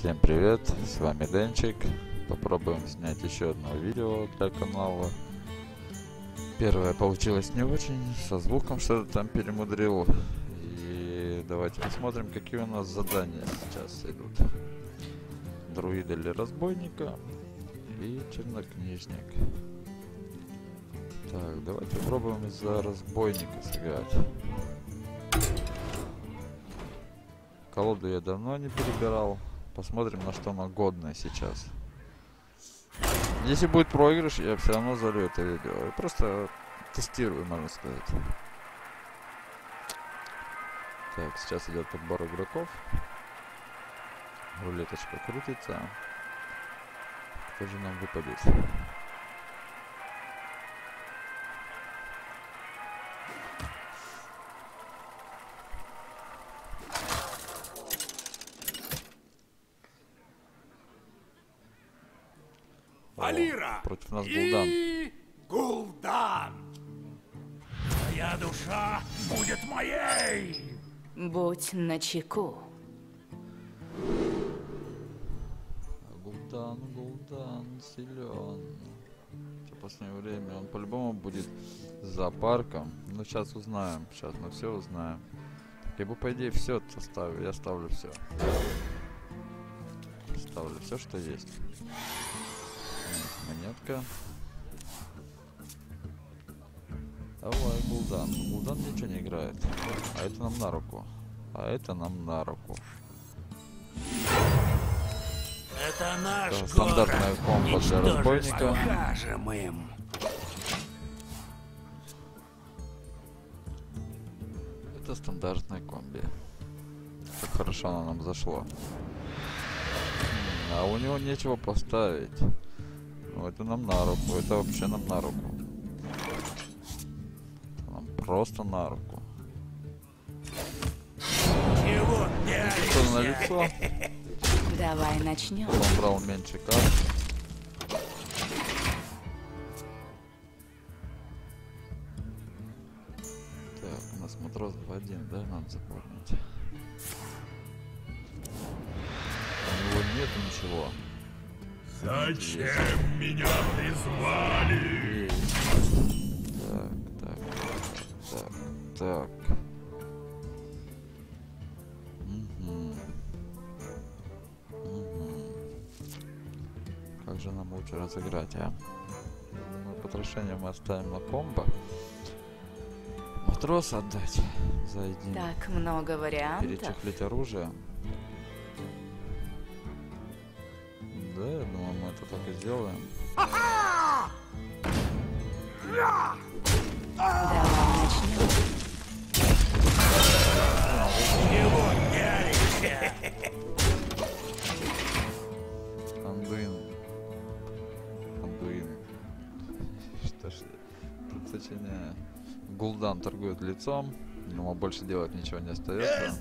Всем привет, с вами Денчик. Попробуем снять еще одно видео для канала. Первое получилось не очень, со звуком что-то там перемудрил. И давайте посмотрим, какие у нас задания сейчас идут. Друид или разбойника и чернокнижник. Так, давайте попробуем за разбойника сыграть. Колоду я давно не перебирал. Посмотрим, на что она годная сейчас. Если будет проигрыш, я все равно залью это видео. Я просто тестирую, можно сказать. Так, сейчас идет подбор игроков. Рулеточка крутится. Кто же нам выпадет? Алира! Против нас Гул'дан. И Гул'дан! Твоя душа будет моей! Будь начеку. Гул'дан силен. В последнее время он по-любому будет за парком. Ну, сейчас узнаем. Сейчас мы все узнаем. Так, я бы, по идее, все ставлю. Я ставлю все. Ставлю все, что есть. Монетка. Давай, Гул'дан. Гул'дан ничего не играет. А это нам на руку. А это нам на руку. Это наш Это стандартная комбо для разбойника. Покажем им. Это стандартная комби. Как хорошо она нам зашло. А у него нечего поставить. Ну, это нам на руку. Это вообще нам на руку. Это нам просто на руку. Чего Что на лицо? Давай начнем. Он брал меньше карт. Так, у нас матрос 2-1, да, надо запомнить. У него нету ничего. Зачем меня призвали? Есть. Так. Как же нам лучше разыграть, а? Ну, потрошение мы оставим на комбо. Матроса отдать за один. Так много вариантов. Перечехлить оружие. Да, я думаю, мы это так и сделаем. Давай начнем. Чего пялишься? Андуин. Что ж, тут сочиняю. Гул'дан торгует лицом. Ему больше делать ничего не остается.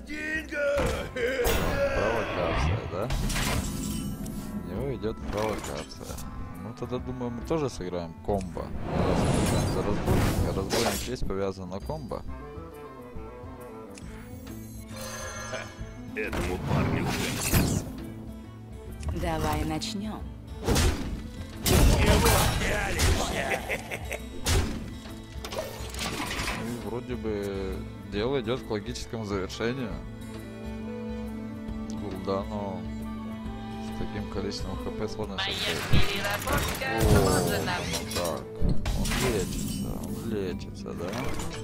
Провокация, да? У него идет провокация. Ну тогда думаю, мы тоже сыграем комбо. За разбойника. Разбойник весь повязан на комбо. Этому парню конец. Давай начнем. Чего пялишься? И вроде бы дело идет к логическому завершению. Гул'дану с таким количеством хп сложно создать. Так. Он лечится, да?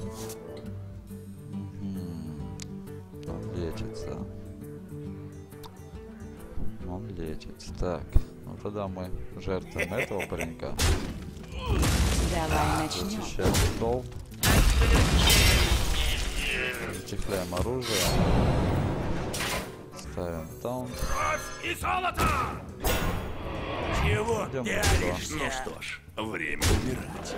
Он лечится. Так. Ну тогда мы жертвуем этого паренька. Давай начнем. Защищаем столб. Зачехляем оружие. Ставим таунт. Кровь и золото! Чего Идем пялишься? на Ну что ж, время умирать.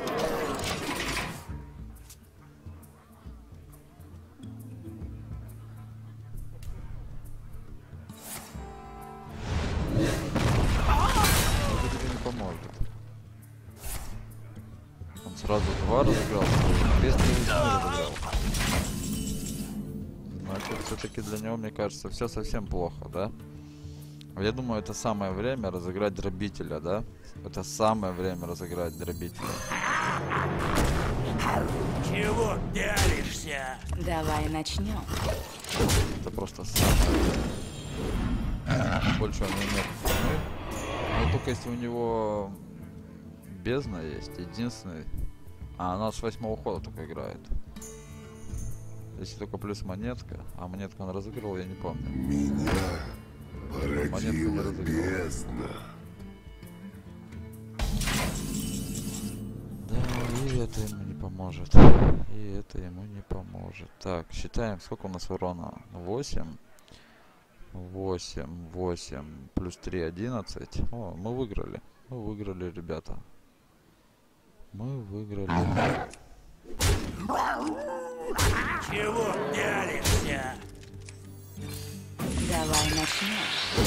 Это тебе не поможет. Он сразу два разыграл, без не разыграл. Значит, все-таки для него, мне кажется, все совсем плохо, да? Я думаю, это самое время разыграть дробителя, да? Это самое время разыграть дробителя. Чего пялишься? Давай начнем. Это просто самое время. Больше у него нет цены. Но только если у него бездна есть, единственный. А она с 8-го хода только играет. Если только плюс монетка. А монетку он разыгрывал, я не помню. Меня Монетку не породила разыгрывал. бездна. Да, и это ему не поможет. И это ему не поможет. Так, считаем, сколько у нас урона? 8. 8, 8, плюс 3, 11. О, мы выиграли. Мы выиграли, ребята. Мы выиграли. Чего пялишься? Давай начнем.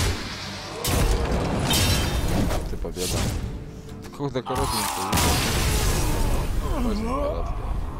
Ты победа. Какой-то коротенький. Очень короткий.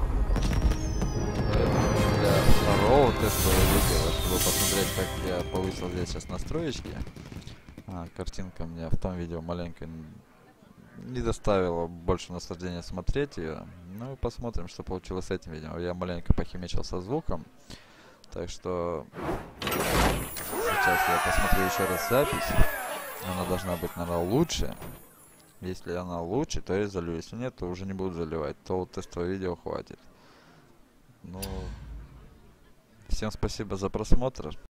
Поэтому для второго тестового видео, чтобы посмотреть, как я повысил здесь сейчас настроечки. Картинка мне в том видео маленько не доставила больше наслаждения смотреть ее. Ну и посмотрим, что получилось с этим видео. Я маленько похимичил со звуком. Так что сейчас я посмотрю еще раз запись. Она должна быть, наверное, лучше. Если она лучше, то я залью. Если нет, то уже не буду заливать. То вот тестовое видео хватит. Ну, всем спасибо за просмотр.